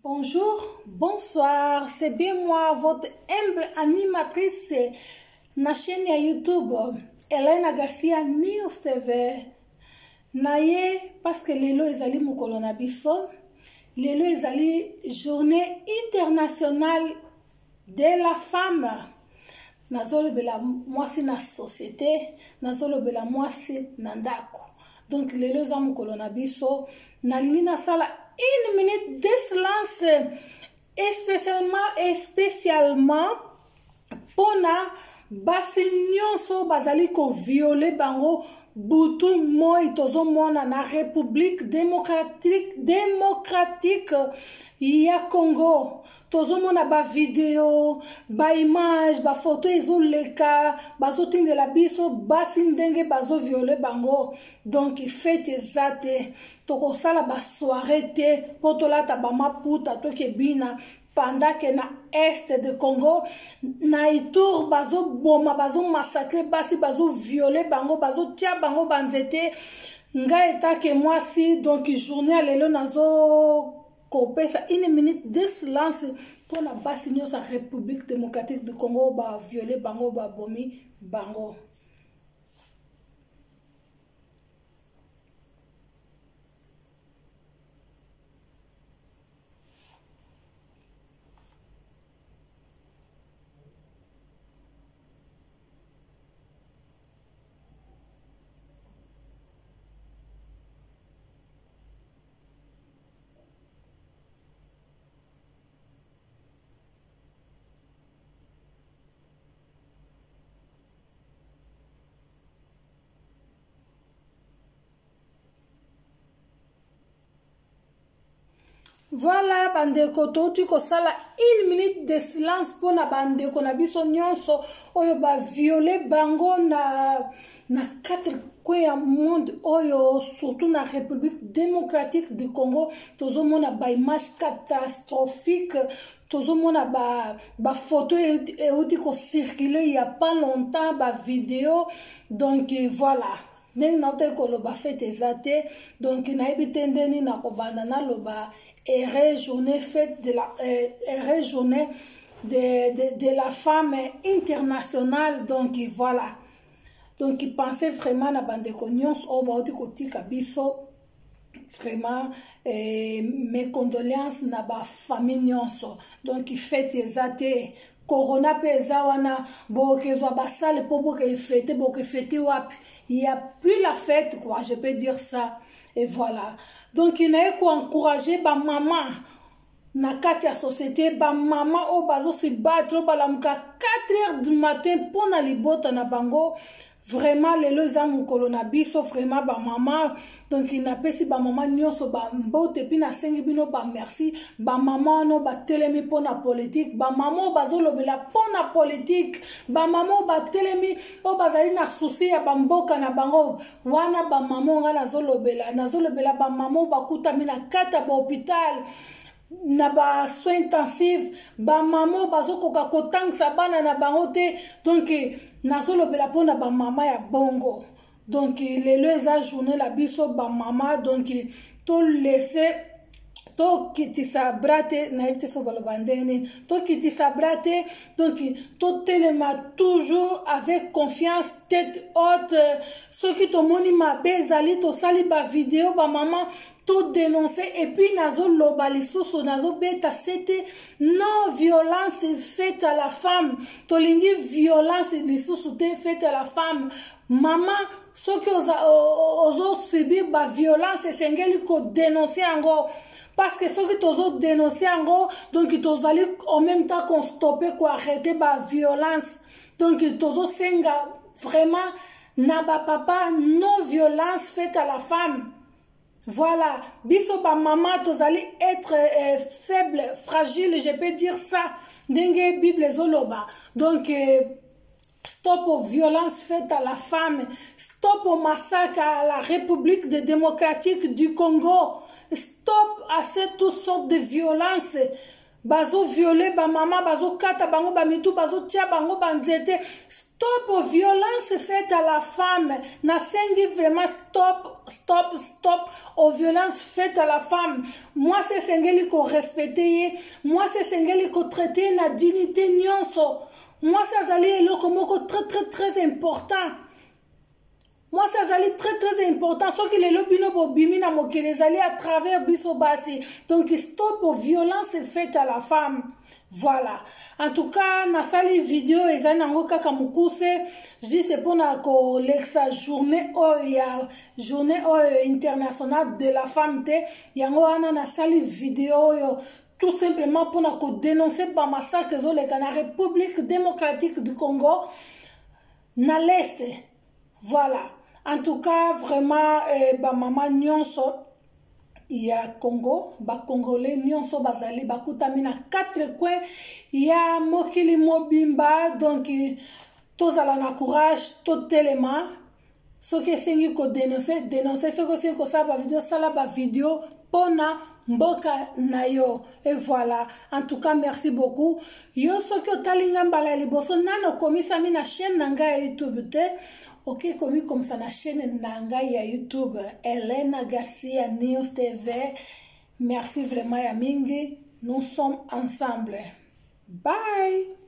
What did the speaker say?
Bonjour, bonsoir, c'est bien moi, votre humble animatrice na chaîne ya YouTube, Elena Garcia News TV. Naye, parce que lelo ezali mokolo na biso, lelo ezali journée internationale de la femme. Nazolobela mwasi na société, nazolobela mwasi na ndako. Donc lelo eza mokolo na biso, nalingi nasala 1 minute de silence spécialement pona basi nyonso bazali ko violer bango butu moi tozomona na République démocratique ya Congo. Tozomona ba video, ba image, ba photo ezoleka, bazotindela biso basi ndenge bazo violer bango. Donc fête ezate, tokosala ba soirée te, potolata ba maputa tokebina pendant que na est de Congo, na Ituri bazo boma, bazo massacrer basi, bazo violer bango, bazo tia bango banzete. Nga etake mwasi, donc journée lelo nazo kopesa 1 minute de silence pour la basi nyonso République démocratique du Congo ba violer bango ba bomi bango. Voilà, bandeko touti kosala 1 minute de silence pour na bandeko na biso nyonso oyo ba violer bango na 4 coins ya monde oyo, surtout na République démocratique du Congo. Tozomona ba image catastrophique, tozomona ba photo euti ko circuler il y a pas longtemps, ba vidéo. Donc voilà, ndenge naute koloba fête ezate, donc nayebi te ndeni na kobanda na loba journée fête de la journée de la femme internationale. Donc voilà, donc il pensait vraiment na bandeko nyonso o baoti kotika biso, vraiment mes condoléances na ba famille nyonso. Donc fête ezate, corona pe eza wana bokezwa basale po boke fêter wapi, il y a plus la fête quoi, je peux dire ça. Et voilà, donc il n'a qu'à encourager ba maman na kati ya société, ba maman o bazo se battre ba lamuka 4 heures du matin pour na libota na bango. Vraiment lelo za mukolo na biso, vraiment ba maman. Donc il n'a pas si ba maman nyonso ba mbote pi na sengi bino ba merci. Ba maman no ba telemi pona politique, ba maman bazo lobela pona politique, ba maman ba telemi o bazali na souci ya ba mboka na bango. Wana ba maman nga nazolobela ba maman ba kutami na kata ba hôpital na ba soins intensifs, ba maman bazo koka kotangisa bana na bango te. Donc nazolobela pona ba mama ya bongo. Donc lelo eza journée la biso ba mama, donc to laisser to kitisa brate na yete so balobandeni, to kitisa brate, donc to telema toujours avec confiance, tête haute. Ceux qui to moni ma bezali to sali ba vidéo ba mama tout dénoncer. Et puis nazo loba lisusu nazo beta, c'était non violence faite à la femme, tolingi violence lisusu te faite à la femme. Maman ceux qui ozo subir ba violence esengeli ko dénoncer ango, parce que ceux qui ozo dénoncer ango, donc ils allez en même temps qu'on stopper ko arrêter ba violence. Donc ils ozo senga vraiment na ba papa non violence faite à la femme. Voilà, biso ba maman tozali être faible, fragile, je peux dire ça. Ndenge Bible zoloba. Donc stop aux violences faites à la femme, stop au massacre à la République démocratique du Congo, stop à toutes sortes de violences. Bazo violer ba maman, bazo kata bango ba mitu, bazo tia bango banzete. Stop aux violences faites à la femme. Nasengi vraiment stop aux violences faites à la femme. Moi c'est sengeli ko respecter. Moi c'est sengeli ko traiter na dignité nyonso. Moi ça zali eloko moko très important. Moi ça zali très important. Ce qui les lobino bobimi na mokele zali à travers biso basi. Donc stop aux violences faites à la femme. Voilà. En tout cas, na sali vidéo ezali nango kaka mukuse, c'est pour na ko lexa journée internationale de la femme te. Yango ana na sali vidéo yo tout simplement pour na ko dénoncer ba massacre zo le na République démocratique du Congo na l'est. Voilà. En tout cas, vraiment ba maman nyonso ya Congo, ba Congolais nyonso bazali bakutami na 4 coins ya mokili mobimba, donc tozala na courage totelema soki esengi ko dénoncer soki esengi kosala ba vidéo sala ba vidéo pona mboka na yo. Et voilà, en tout cas merci beaucoup. Yo soki otali ngambala liboso nano komisami na chaîne nanga ya YouTube te. Ok, comme ça, la chaîne Nanga ya YouTube, Elena Garcia News TV. Merci vraiment, Yamingi. Nous sommes ensemble. Bye!